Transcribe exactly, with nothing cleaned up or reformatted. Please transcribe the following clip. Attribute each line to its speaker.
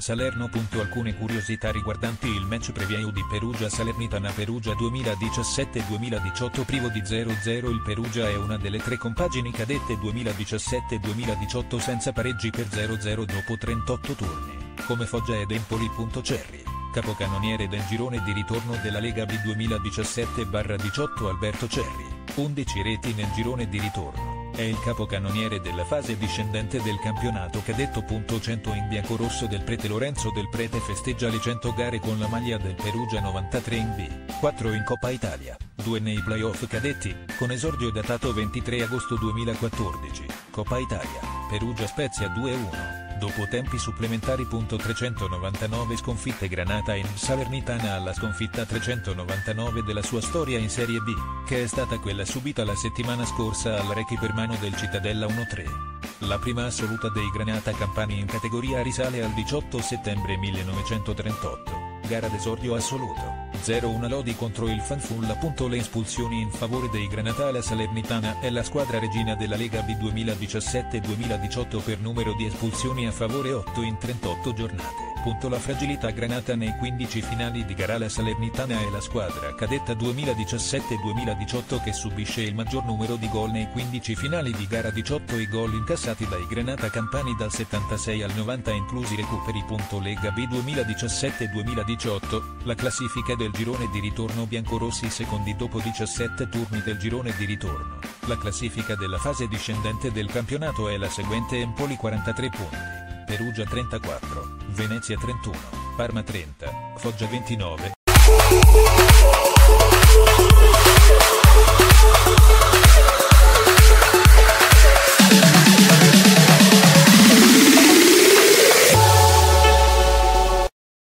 Speaker 1: Salerno. Alcune curiosità riguardanti il match preview di Perugia-Salernitana. Perugia duemiladiciassette duemiladiciotto privo di zero zero. Il Perugia è una delle tre compagini cadette duemiladiciassette duemiladiciotto senza pareggi per zero zero dopo trentotto turni, come Foggia ed Empoli. Cerri, capocannoniere del girone di ritorno della Lega B duemiladiciassette diciotto. Alberto Cerri, undici reti nel girone di ritorno. È il capocannoniere della fase discendente del campionato cadetto. cento in biancorosso del Prete. Lorenzo Del Prete festeggia le cento gare con la maglia del Perugia. novantatré in B, quattro in Coppa Italia, due nei playoff cadetti, con esordio datato ventitré agosto duemilaquattordici. Coppa Italia, Perugia Spezia due a uno. Dopo tempi supplementari. trecentonovantanove sconfitte. Granata in Salernitana alla sconfitta trecentonovantanove della sua storia in Serie B, che è stata quella subita la settimana scorsa al Rechi per mano del Cittadella uno a tre. La prima assoluta dei Granata Campani in categoria risale al diciotto settembre millenovecentotrentotto, gara d'esordio assoluto. zero uno Lodi contro il Fanfulla. Le espulsioni in favore dei Granata. La Salernitana è la squadra regina della Lega B duemiladiciassette duemiladiciotto per numero di espulsioni a favore, otto in trentotto giornate. La fragilità Granata nei quindici finali di gara. La Salernitana è la squadra cadetta duemiladiciassette duemiladiciotto che subisce il maggior numero di gol nei quindici finali di gara. diciotto i gol incassati dai Granata Campani dal settantasei al novanta inclusi recuperi. Lega B duemiladiciassette duemiladiciotto, la classifica del girone di ritorno. Biancorossi secondi dopo diciassette turni del girone di ritorno. La classifica della fase discendente del campionato è la seguente: Empoli quarantatré punti, Perugia trentaquattro, Venezia trentuno, Parma trenta, Foggia ventinove.